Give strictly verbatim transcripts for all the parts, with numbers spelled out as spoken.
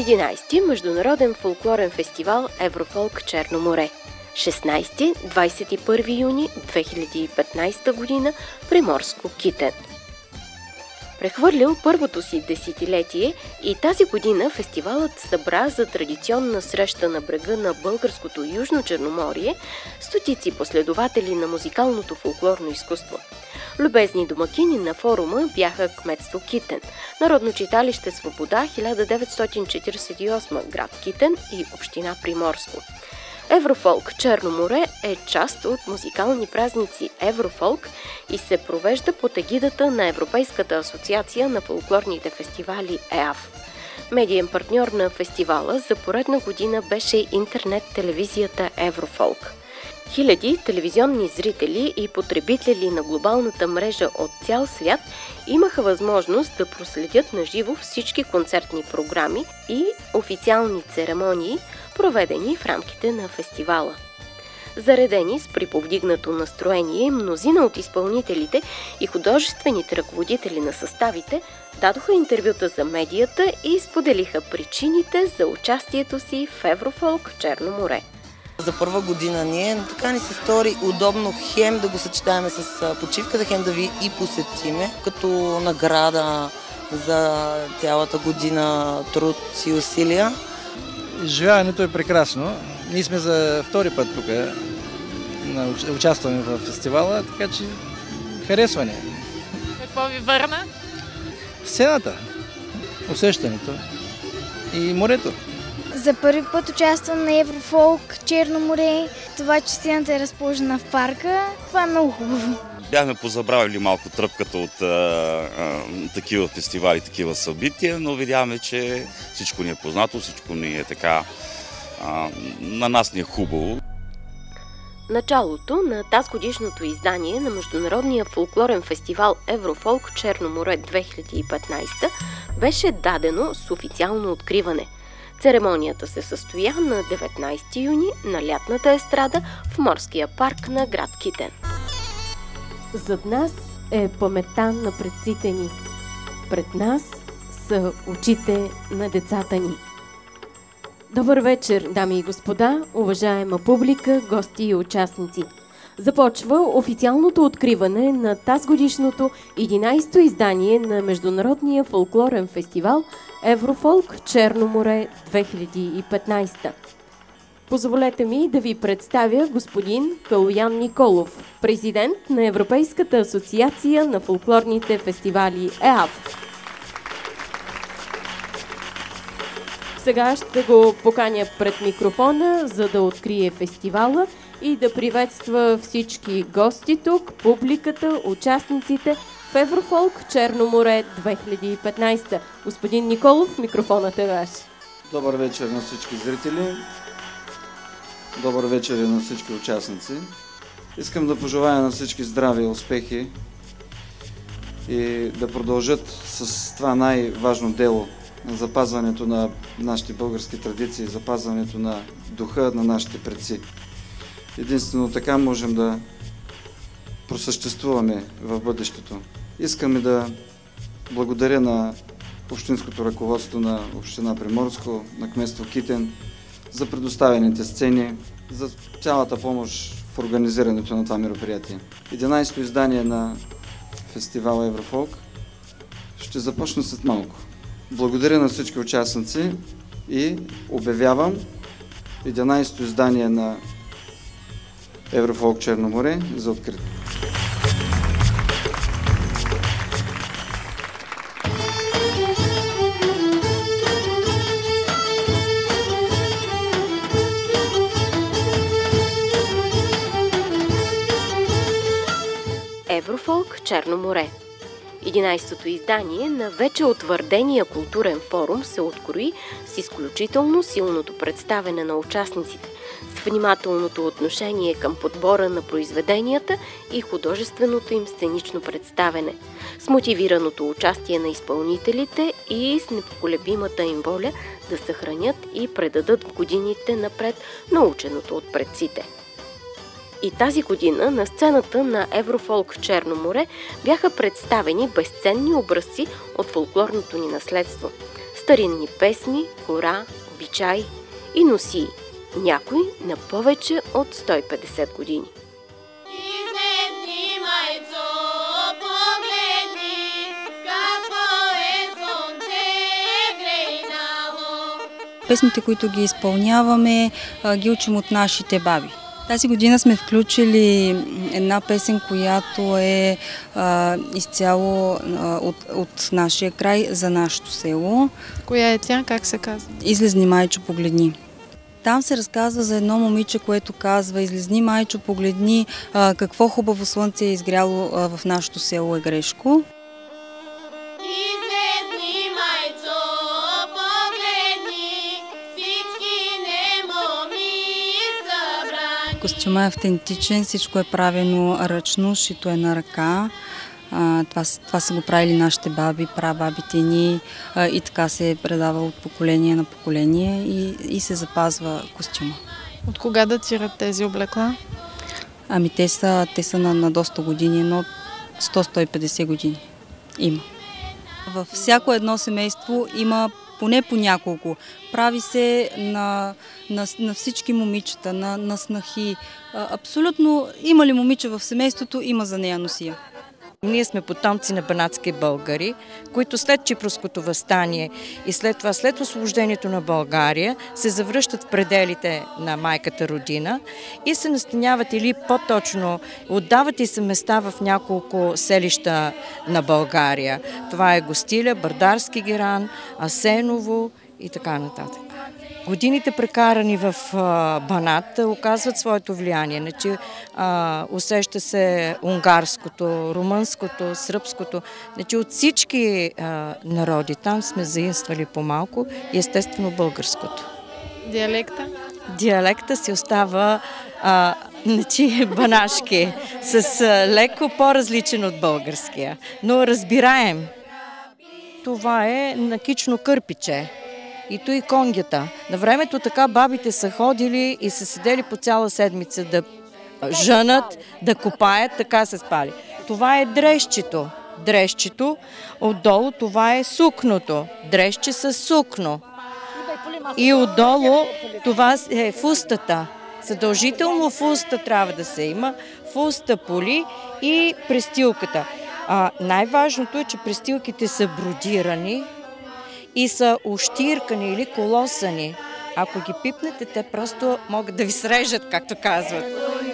единайсети Международен фолклорен фестивал Еврофолк Черно море. шестнайсети до двайсет и първи юни две хиляди и петнайсета година Приморско Китен. Прехвърлил първото си десетилетие и тази година фестивалът събра за традиционна среща на брега на българското Южно Черноморие стотици последователи на музикалното фолклорно изкуство. Любезни домакини на форума бяха кметство Китен, Народно читалище Свобода хиляда деветстотин четирийсет и осма град Китен и община Приморско. Еврофолк Черно море е част от музикални празници Еврофолк и се провежда под егидата на Европейската асоциация на фолклорните фестивали Е А Ф. Медиен партньор на фестивала за поредна година беше интернет-телевизията Еврофолк. Хиляди телевизионни зрители и потребители на глобалната мрежа от цял свят имаха възможност да проследят на живо всички концертни програми и официални церемонии, проведени в рамките на фестивала. Заредени с приповдигнато настроение, мнозина от изпълнителите и художествените ръководители на съставите дадоха интервюта за медията и споделиха причините за участието си в Еврофолк Черно море. За първа година ние, но така ни се стори удобно хем да го съчетаем с почивката, хем да ви и посетиме, като награда за цялата година труд и усилия. Изживяването е прекрасно. Ние сме за втори път тук, участваме в фестивала, така че харесва ни. Какво ви върна? Сцената, усещането и морето. За първи път участвам на Еврофолк Черно море. Това, че сцената е разположена в парка, това е много хубаво. Бяхме позабравили малко тръпката от а, а, такива фестивали, такива събития, но видяхме, че всичко ни е познато, всичко ни е така, а, на нас ни е хубаво. Началото на тазгодишното издание на Международния фолклорен фестивал Еврофолк Черно море две хиляди и петнайсета беше дадено с официално откриване. Церемонията се състоя на деветнайсети юни на лятната естрада в морския парк на град Китен. Зад нас е паметта на предците ни. Пред нас са очите на децата ни. Добър вечер, дами и господа, уважаема публика, гости и участници. Започва официалното откриване на тазгодишното единайсето издание на Международния фолклорен фестивал Еврофолк Черно море две хиляди и петнайсета. Позволете ми да ви представя господин Калоян Николов, президент на Европейската асоциация на фолклорните фестивали Е А Ф. Сега ще го поканя пред микрофона, за да открие фестивала и да приветства всички гости тук, публиката, участниците в Еврофолк Черно море две хиляди и петнайсета. Господин Николов, микрофонът е ваш. Добър вечер на всички зрители. Добър вечер и на всички участници. Искам да пожелая на всички здраве, успехи и да продължат с това най-важно дело на запазването на нашите български традиции, запазването на духа на нашите предци. Единствено така можем да просъществуваме в бъдещето. Искаме да благодаря на общинското ръководство на община Приморско, на кметство Китен за предоставените сцени, за цялата помощ в организирането на това мероприятие. единайсето издание на фестивала Еврофолк ще започне след малко. Благодаря на всички участници и обявявам единайсето издание на Еврофолк Черно море за открито. Еврофолк Черно море. единайсетото издание на вече утвърдения културен форум се открои с изключително силното представяне на участниците, с внимателното отношение към подбора на произведенията и художественото им сценично представяне, с мотивираното участие на изпълнителите и с непоколебимата им воля да съхранят и предадат в годините напред наученото от предците. И тази година на сцената на Еврофолк Черно море бяха представени безценни образци от фолклорното ни наследство. старинни песни, кора, обичаи и носии, някои на повече от сто и петдесет години. Песните, които ги изпълняваме, ги учим от нашите баби. Тази година сме включили една песен, която е а, изцяло а, от, от нашия край за нашето село. Коя е тя? Как се казва? Излезни, майчо, погледни. Там се разказва за едно момиче, което казва: излезни, майчо, погледни, а, какво хубаво слънце е изгряло а, в нашето село Егрешко. Костюмът е автентичен, всичко е правено ръчно, шито е на ръка. А, това, това са го правили нашите баби, прабабите ни а, и така се предава от поколение на поколение и, и се запазва костюма. От кога датират тези облекла? Ами те са, те са на, на доста години, но сто до сто и петдесет години има. Във всяко едно семейство има поне по няколко. Прави се на, на, на всички момичета, на, на снахи. Абсолютно има ли момиче в семейството, има за нея носия. Ние сме потомци на банатски българи, които след Чипровското въстание и след това, след освобождението на България, се завръщат в пределите на майката родина и се настаняват, или по-точно отдават и се места в няколко селища на България. Това е Гостиля, Бърдарски геран, Асеново и така нататък. Годините, прекарани в а, Банат, оказват своето влияние. Значи, а, усеща се унгарското, румънското, сръбското. Значи, от всички а, народи там сме заимствали по-малко и естествено българското. Диалекта? Диалекта си остава а, значи, банашки, с а, леко по-различен от българския, но разбираем. Това е накично кърпиче. И то и конгята. На времето така бабите са ходили и са седели по цяла седмица да жънат, да копаят, така се спали. Това е дрещчето. Дрещчето. Отдолу това е сукното. Дрещче с сукно. И отдолу това е фустата. Задължително фуста трябва да се има. Фуста, поли и престилката. А, най-важното е, че престилките са бродирани и са ощиркани или колосани. Ако ги пипнете, те просто могат да ви срежат, както казват.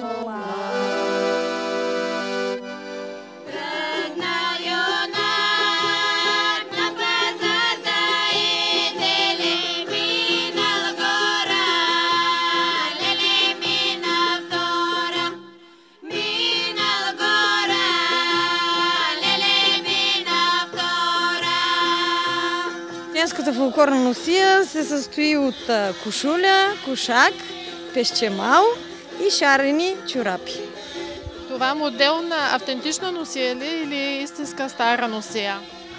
Женската фолклорна носия се състои от кошуля, кошак, пещемал и шарени чорапи. Това модел на автентична носия ли или истинска стара носия?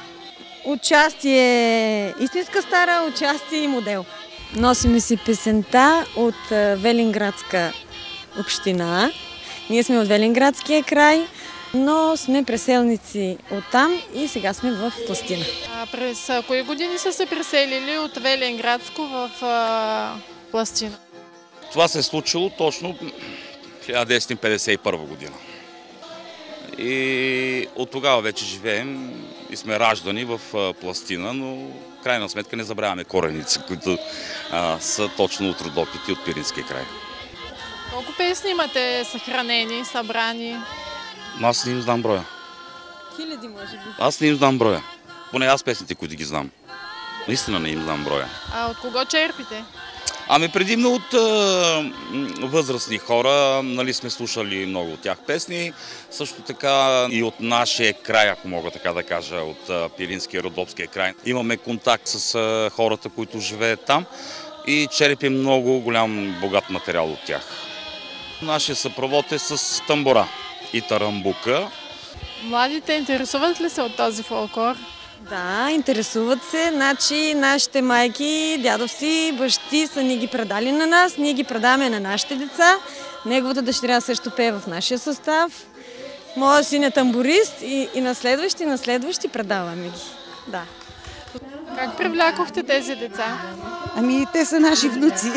Участие истинска стара, участие и модел. Носиме си песента от Велинградска община. Ние сме от Велинградския край, но сме преселници оттам и сега сме в Пластина. А през кои години са се преселили от Велинградско в а, Пластина? Това се е случило точно хиляда деветстотин петдесет и първа година. И от тогава вече живеем и сме раждани в а, Пластина, но в крайна сметка не забравяме кореници, които а, са точно от Родопите, от Пиринския край. Колко песни имате съхранени, събрани? Аз не им знам броя. Хиляди, може би. Аз не им знам броя. Поне аз песните, които ги знам. Наистина не им знам броя. А от кого черпите? Ами предимно от а, възрастни хора, нали, сме слушали много от тях песни. Също така и от нашия край, ако мога така да кажа, от а, Пиринския, Родопския край. Имаме контакт с а, хората, които живеят там и черпим много голям богат материал от тях. Нашия съпровод е с тамбура и тарамбука. Младите интересуват ли се от този фолклор? Да, интересуват се. Значи нашите майки, дядовци, бащи са ни ги предали на нас, ние ги предаваме на нашите деца. Неговата дъщеря също пее в нашия състав. Моя син е тамбурист и, и на следващи, на следващи предаваме ги. Да. Как привлякохте тези деца? Ами, те са наши внуци.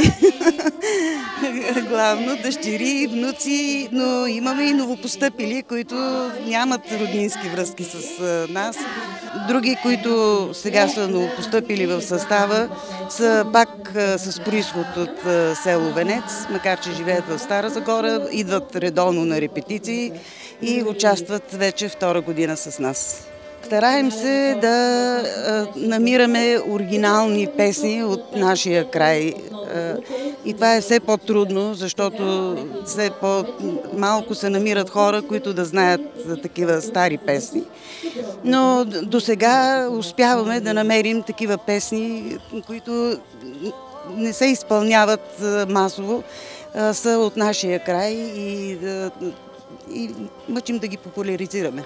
Главно дъщери, внуци, но имаме и новопостъпили, които нямат роднински връзки с нас. Други, които сега са новопостъпили в състава, са пак с произход от село Венец, макар че живеят в Стара Загора, идват редовно на репетиции и участват вече втора година с нас. Стараем се да а, намираме оригинални песни от нашия край. А, и това е все по-трудно, защото все по-малко се намират хора, които да знаят за такива стари песни. Но до сега успяваме да намерим такива песни, които не се изпълняват масово, а, са от нашия край и, да, и мъчим да ги популяризираме.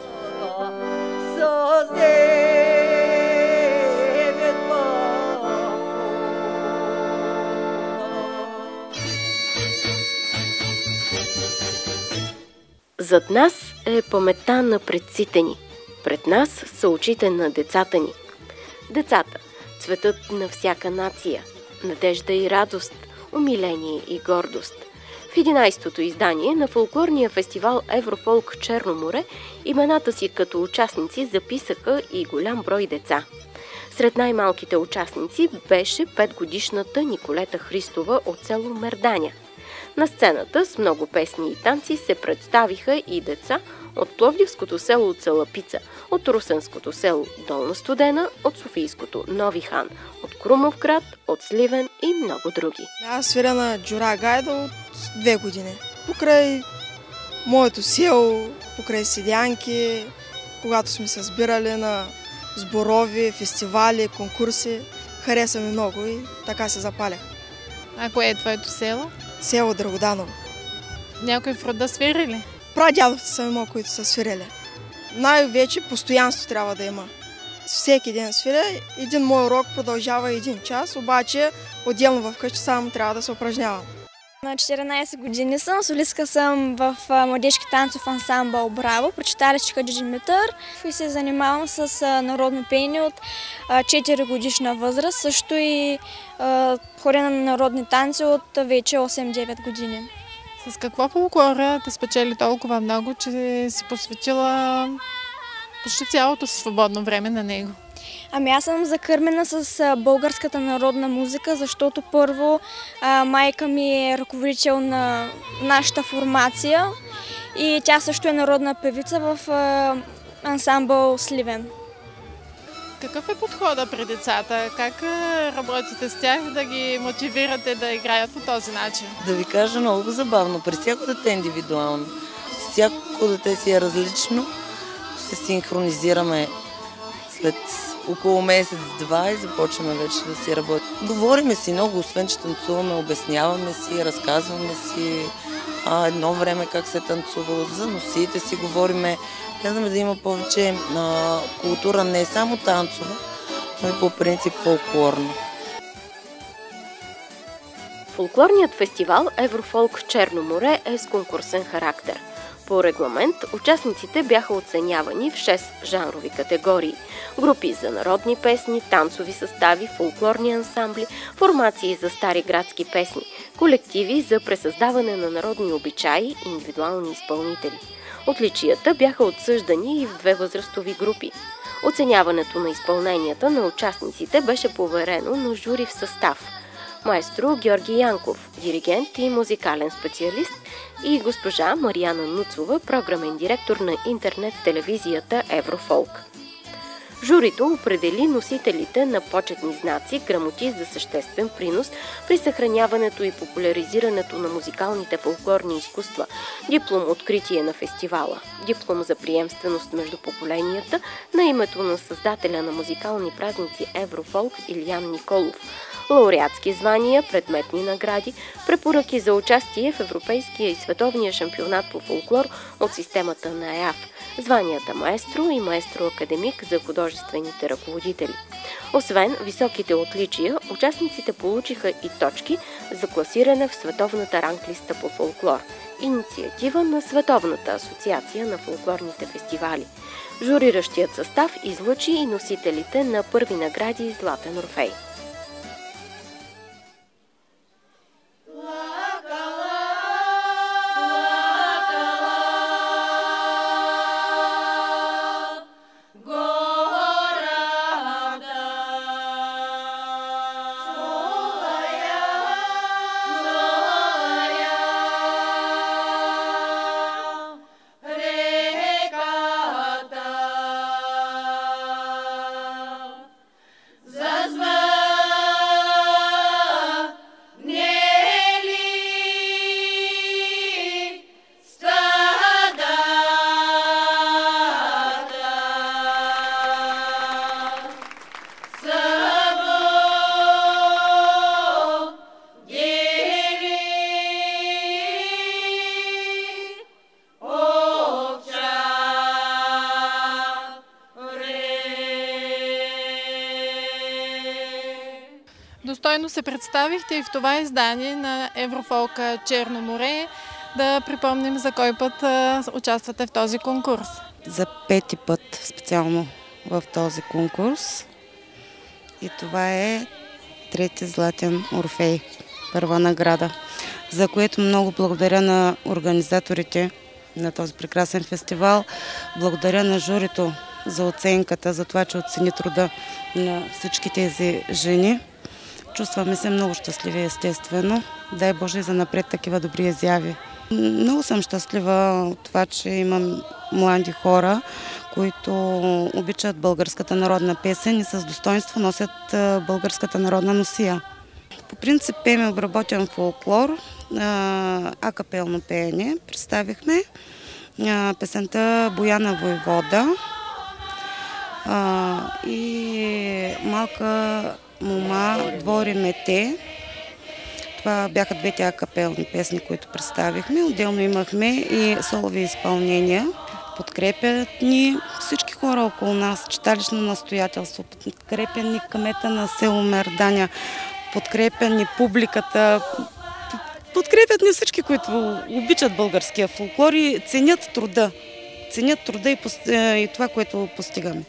Зад нас е паметта на предците ни. Пред нас са очите на децата ни. Децата – цветът на всяка нация, надежда и радост, умиление и гордост. В единайсетото издание на фолклорния фестивал Еврофолк Черно море имената си като участници записаха и голям брой деца. Сред най-малките участници беше петгодишната Николета Христова от село Мерданя. На сцената с много песни и танци се представиха и деца от пловдивското село Цалапица, от русенското село Долна Студена, от софийското Нови хан, от Крумовград, от Сливен и много други. Аз свиря на Джура Гайда от две години. Покрай моето село, покрай седянки, когато сме се сбирали на сборови, фестивали, конкурси, хареса ми много и така се запалях. А кое е твоето село? Село Драгоданово. Някой в рода свири ли? Прадядовци са има, които са свирили. Най-вече постоянство трябва да има. Всеки ден свиря, един мой урок продължава един час, обаче отделно вкъщи само трябва да се упражнявам. На четиринайсет години съм, солистка съм в младежки танцов ансамбъл Браво, при читалище Хаджи Димитър и се занимавам с народно пеене от четири годишна възраст, също и хорене на народни танци от вече осем-девет години. С какво фолклора те спечели толкова много, че си посветила почти цялото си свободно време на него? Ами аз съм закърмена с българската народна музика, защото първо майка ми е ръководител на нашата формация и тя също е народна певица в ансамбъл Сливен. Какъв е подходът при децата? Как работите с тях да ги мотивирате да играят по този начин? Да ви кажа, много забавно. При всяко дете е индивидуално. Всяко дете си е различно. Се синхронизираме след около месец-два и започваме вече да си работим. Говориме си много, освен че танцуваме, обясняваме си, разказваме си а, едно време как се танцува, за носиите си говориме. Казваме да има повече а, култура, не само танцова, но и по принцип фолклорна. Фолклорният фестивал Еврофолк Черно море е с конкурсен характер. По регламент участниците бяха оценявани в шест жанрови категории – групи за народни песни, танцови състави, фолклорни ансамбли, формации за стари градски песни, колективи за пресъздаване на народни обичаи и индивидуални изпълнители. Отличията бяха отсъждани и в две възрастови групи. Оценяването на изпълненията на участниците беше поверено на жури в състав – маестро Георги Янков, диригент и музикален специалист, и госпожа Марияна Нуцова, програмен директор на интернет телевизията Еврофолк. Журито определи носителите на почетни знаци, грамоти за съществен принос при съхраняването и популяризирането на музикалните фолклорни изкуства, диплом откритие на фестивала, диплом за приемственост между поколенията на името на създателя на музикални празници Еврофолк Илиян Николов, лауреатски звания, предметни награди, препоръки за участие в Европейския и Световния шампионат по фолклор от системата на ЕАФ, званията маестро и маестро-академик за художествените ръководители. Освен високите отличия, участниците получиха и точки за класиране в световната ранглиста по фолклор. Инициатива на Световната асоциация на фолклорните фестивали. Журиращият състав излъчи и носителите на първи награди Златен Орфей. Достойно се представихте и в това издание на Еврофолка Черно море. Да припомним за кой път участвате в този конкурс. За пети път специално в този конкурс. И това е трети Златен Орфей, първа награда, за което много благодаря на организаторите на този прекрасен фестивал. Благодаря на журито за оценката, за това, че оцени труда на всички тези жени. Чувстваме се много щастливи, естествено. Дай Боже за напред такива добри изяви. Много съм щастлива от това, че имам млади хора, които обичат българската народна песен и с достоинство носят българската народна носия. По принцип пеем обработен фолклор, акапелно пеене. Представихме песента Бояна войвода и малка мома двори мете. Това бяха двете акапелни песни, които представихме. Отделно имахме и солови изпълнения. Подкрепят ни всички хора около нас, читалищно настоятелство, подкрепят ни кмета на село Мерданя, подкрепят ни публиката, подкрепят ни всички, които обичат българския фолклор и ценят труда. Ценят труда и, пост... и това, което постигаме.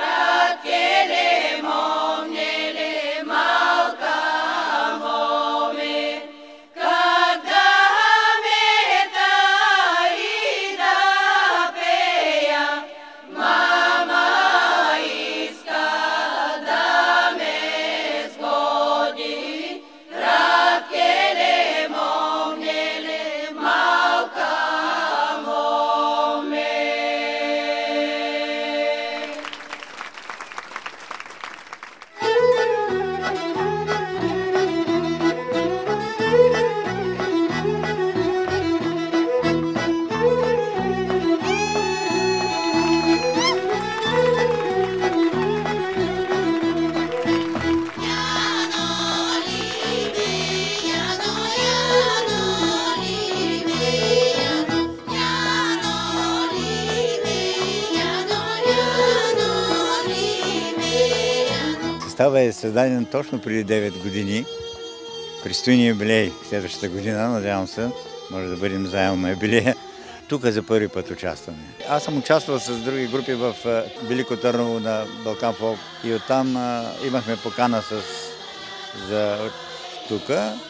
Съставът е създаден точно преди девет години. Предстои ни юбилей следващата година, надявам се, може да бъдем заедно на юбилея. Тук за първи път участваме. Аз съм участвал с други групи в Велико Търново на Балкан Фолк и оттам имахме покана с, за тук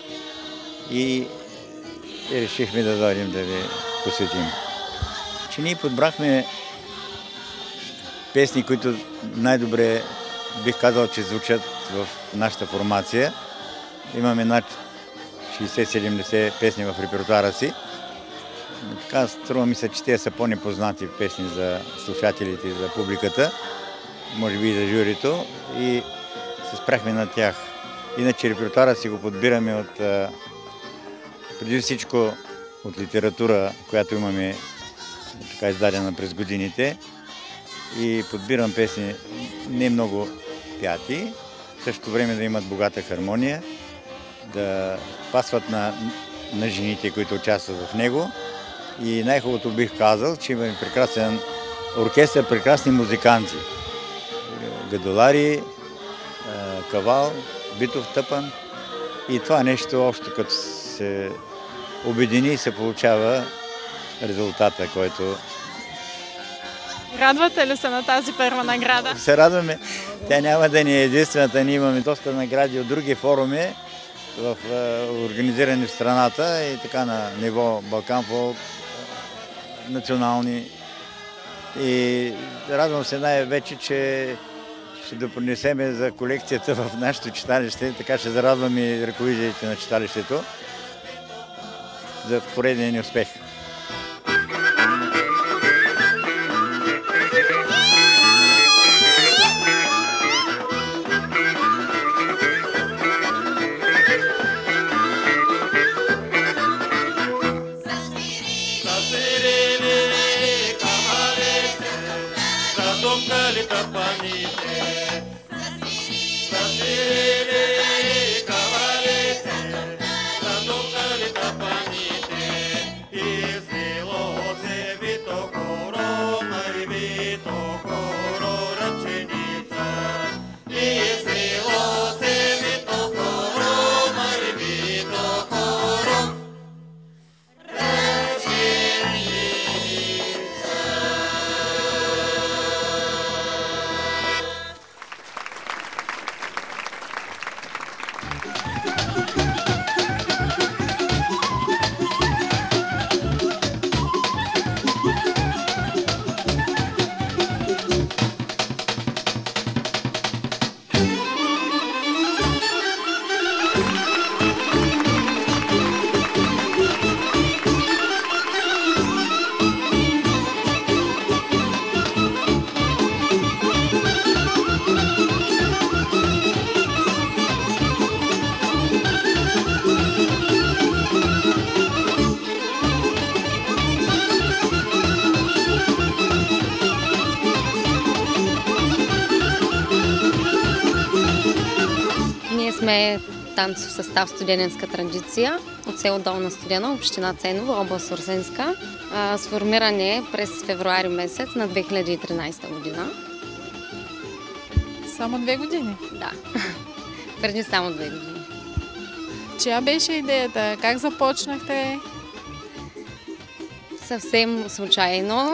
и решихме да дойдем да ви посетим. Че ние подбрахме песни, които най-добре бих казал, че звучат в нашата формация. Имаме над шейсет-седемдесет песни в репертуара си. Така струва ми се, че те са по-непознати песни за слушателите и за публиката, може би и за журито, и се спряхме на тях. Иначе репертуара си го подбираме от, преди всичко от литература, която имаме така издадена през годините, и подбирам песни не много пяти, в същото време да имат богата хармония, да пасват на, на жените, които участват в него. И най-хубавото бих казал, че имаме прекрасен оркестър, прекрасни музиканти. Гадолари, кавал, битов тъпан И това нещо общо като се обедини, се получава резултата, който... Радвате ли се на тази първа награда? Се радваме. Тя няма да ни е единствената. Ние имаме доста награди от други форуми, в, организирани в страната и така на ниво Балкан фолк, национални. И радвам се най-вече, че ще допринесеме за колекцията в нашето читалище, така ще зарадвам и ръководителите на читалището за поредния ни успех. Сме танцов състав студененска традиция от село Долна Студена, община Ценово, област Урсенска. Сформиран е през февруари месец на две хиляди и тринадесета година. Само две години? Да, преди само две години. Чия беше идеята? Как започнахте? Съвсем случайно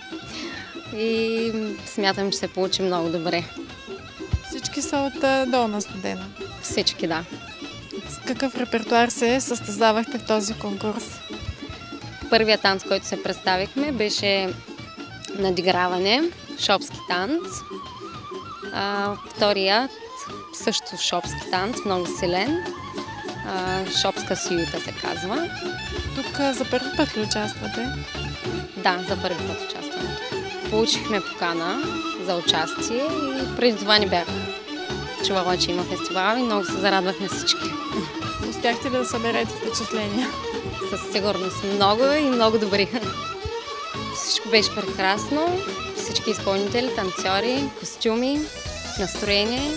и смятам, че се получи много добре. Всички са от Долна Студена? Всички, да. С какъв репертуар се състезавахте в този конкурс? Първият танц, който се представихме, беше надиграване, шопски танц. А, вторият също шопски танц, много силен. А, шопска сюита се казва. Тук за първи път ли участвате? Да, за първи път участваме. Получихме покана за участие и преди това ни бях чувала, че има фестивал и много се зарадвахме всички. Успяхте ли да съберете впечатления? Със сигурност много и много добри. Всичко беше прекрасно. Всички изпълнители, танцори, костюми, настроение.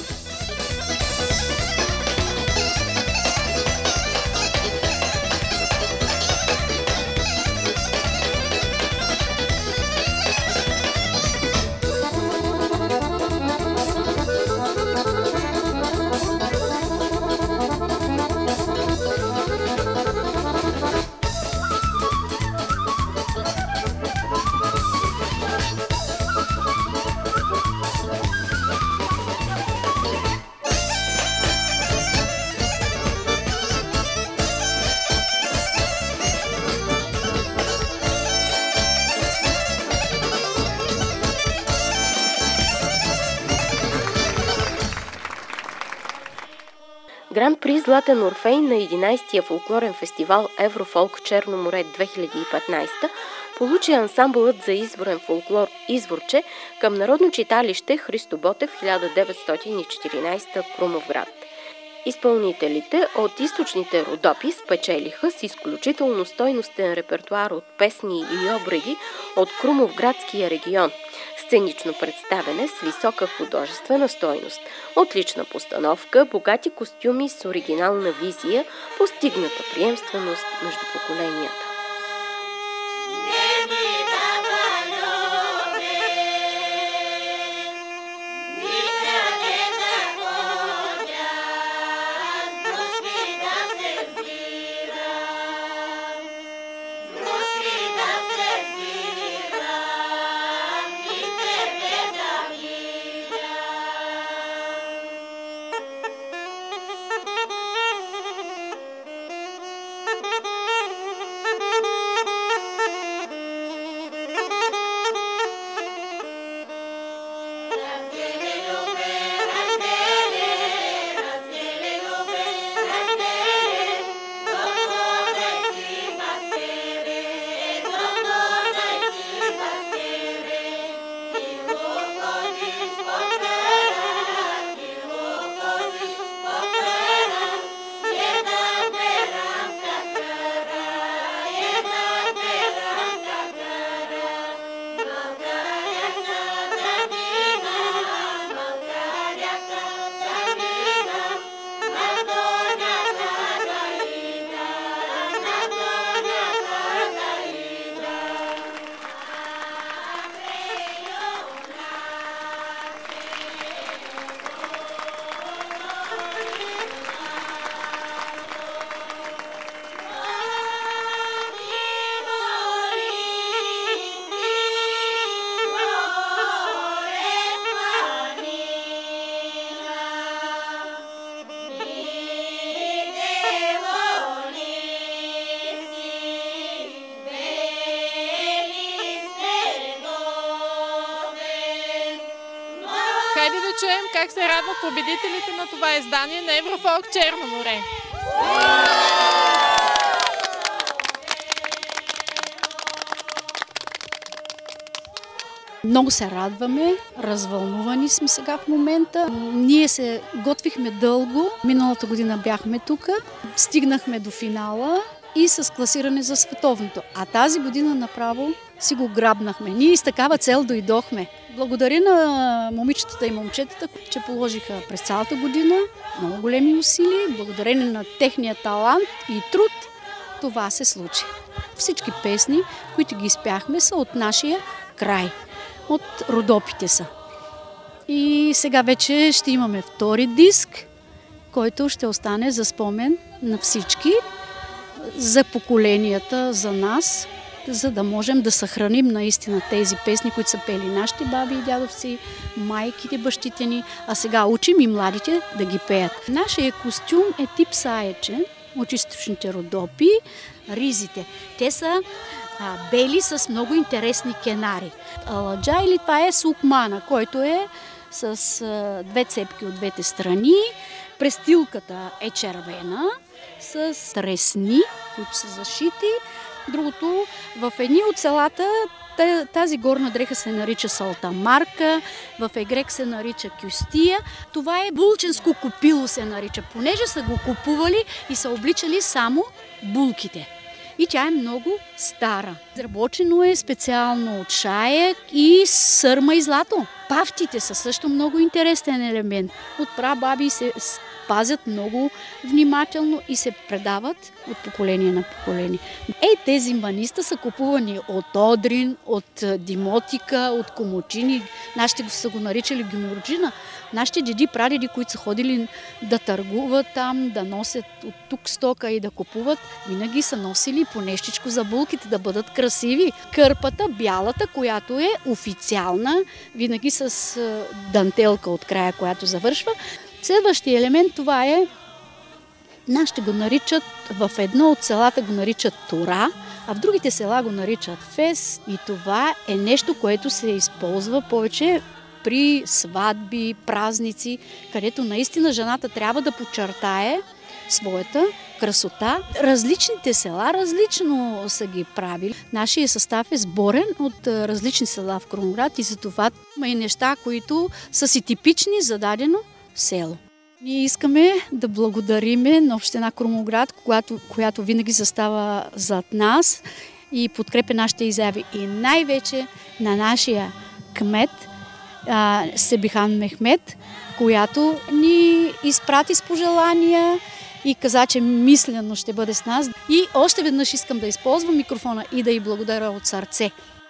Гран-при Златен Орфей на единадесетия фолклорен фестивал Еврофолк Черно море две хиляди и петнадесета получи ансамбълът за изворен фолклор Изворче към Народно читалище Христо Ботев хиляда деветстотин и четиринадесета Крумовград. Изпълнителите от източните Родопи спечелиха с изключително стойностен репертуар от песни и обреди от Крумовградския регион. Сценично представяне с висока художествена стойност, отлична постановка, богати костюми с оригинална визия, постигната приемственост между поколенията. Никъде да ходя, с чуем как се радват победителите на това издание на Еврофолк Черно море. Много се радваме, развълнувани сме сега в момента. Ние се готвихме дълго, миналата година бяхме тук, стигнахме до финала и с класиране за световното. А тази година направо си го грабнахме. Ние с такава цел дойдохме. Благодаря на момичетата и момчетата, че положиха през цялата година много големи усилия. Благодарение на техния талант и труд това се случи. Всички песни, които ги изпяхме, са от нашия край. От Родопите са. И сега вече ще имаме втори диск, който ще остане за спомен на всички, за поколенията, за нас, за да можем да съхраним наистина тези песни, които са пели нашите баби и дядовци, майките, бащите ни, а сега учим и младите да ги пеят. Нашия костюм е тип саече от източните Родопи, ризите. Те са а, бели с много интересни кенари. Аладжа или това е сукмана, който е с а, две цепки от двете страни. Престилката е червена с тресни, които са зашити. Другото, в едни от селата тази горна дреха се нарича салтамарка, в егрек се нарича кюстия. Това е булченско копило се нарича, понеже са го купували и са обличали само булките. И тя е много стара. Изработено е специално от шаек и сърма и злато. Пафтите са също много интересен елемент. От прабаби се пазят много внимателно и се предават от поколение на поколение. Ей, тези маниста са купувани от Одрин, от Димотика, от Комочини. Нашите са го наричали Гюмурджина. Нашите деди, прадеди, които са ходили да търгуват там, да носят от тук стока и да купуват, винаги са носили по нещичко за булките, да бъдат красиви. Кърпата, бялата, която е официална, винаги с дантелка от края, която завършва. Следващия елемент, това е, нашите го наричат, в едно от селата го наричат тура, а в другите села го наричат фес. И това е нещо, което се използва повече при сватби, празници, където наистина жената трябва да подчертае своята красота. Различните села различно са ги правили. Нашия състав е сборен от различни села в Крумовград и затова има и неща, които са си типични за дадено село. Ние искаме да благодариме на община Крумовград, която, която винаги застава зад нас и подкрепя нашите изяви. И най-вече на нашия кмет а, Себихан Мехмет, която ни изпрати с пожелания и каза, че мислено ще бъде с нас. И още веднъж искам да използвам микрофона и да й благодаря от сърце.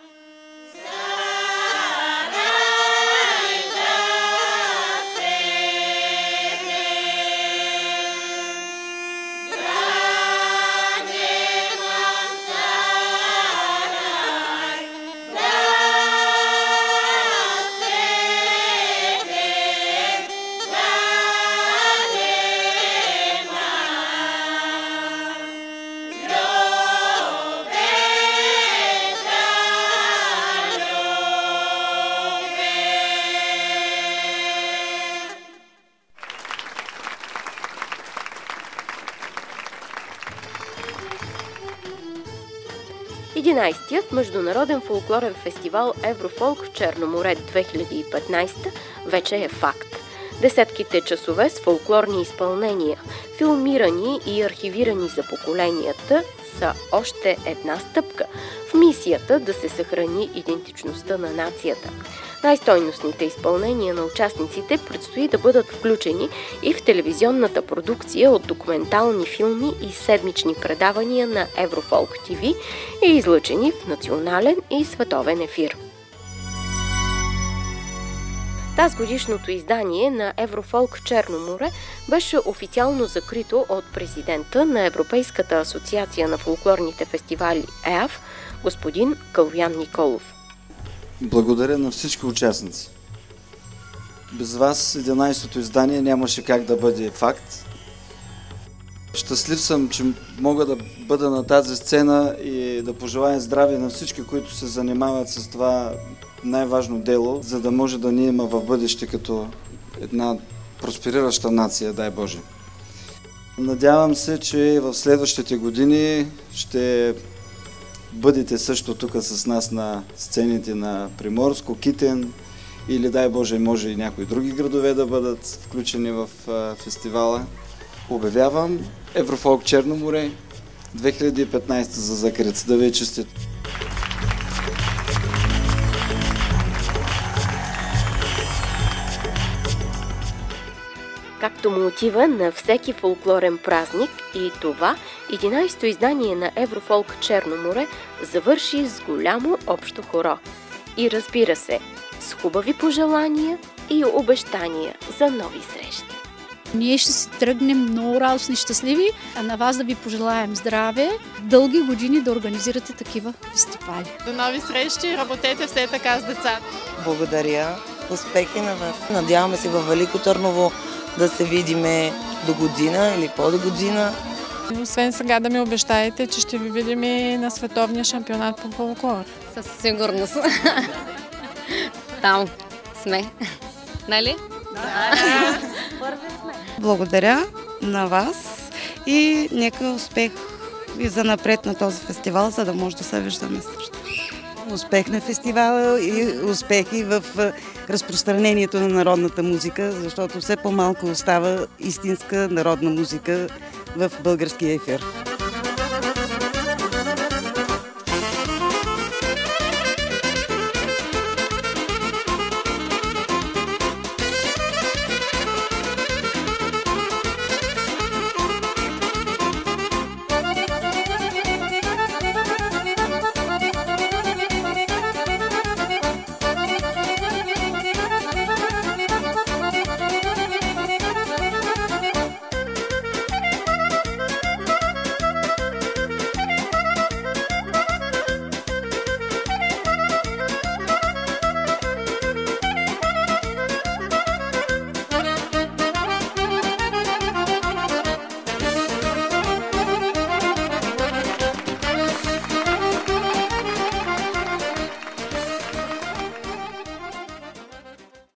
единайсетият международен фолклорен фестивал Еврофолк Черно море две хиляди и петнайсета вече е факт. Десетките часове с фолклорни изпълнения, филмирани и архивирани за поколенията, са още една стъпка в мисията да се съхрани идентичността на нацията. Най-стойностните изпълнения на участниците предстои да бъдат включени и в телевизионната продукция от документални филми и седмични предавания на Еврофолк ТВ и излъчени в национален и световен ефир. Тази годишното издание на Еврофолк Черно море беше официално закрито от президента на Европейската асоциация на фолклорните фестивали ЕАФ, господин Калоян Николов. Благодаря на всички участници. Без вас единайсетото издание нямаше как да бъде факт. Щастлив съм, че мога да бъда на тази сцена и да пожелая здраве на всички, които се занимават с това най-важно дело, за да може да ни има в бъдеще като една просперираща нация, дай Боже. Надявам се, че в следващите години ще бъдете също тук с нас на сцените на Приморско, Китен или дай Боже, може и някои други градове да бъдат включени в фестивала. Обявявам Еврофолк Черно море две хиляди и петнадесета за закрит. Да ви е честит! Както му отива на всеки фолклорен празник, и това единадесето издание на Еврофолк Черно море завърши с голямо общо хоро. И разбира се, с хубави пожелания и обещания за нови срещи. Ние ще си тръгнем много радостни и щастливи, а на вас да ви пожелаем здраве, дълги години да организирате такива фестивали. До нови срещи, работете все така с децата. Благодаря, успехи на вас. Надяваме се във Велико Търново да се видиме до година или по-до година. Освен сега да ми обещаете, че ще ви видим и на световния шампионат по фолклор. Със сигурност. Там сме. Нали? Да. Благодаря на вас и нека успех и за напред на този фестивал, за да може да се виждаме също. Успех на фестивала и успехи в разпространението на народната музика, защото все по-малко остава истинска народна музика в българския ефир.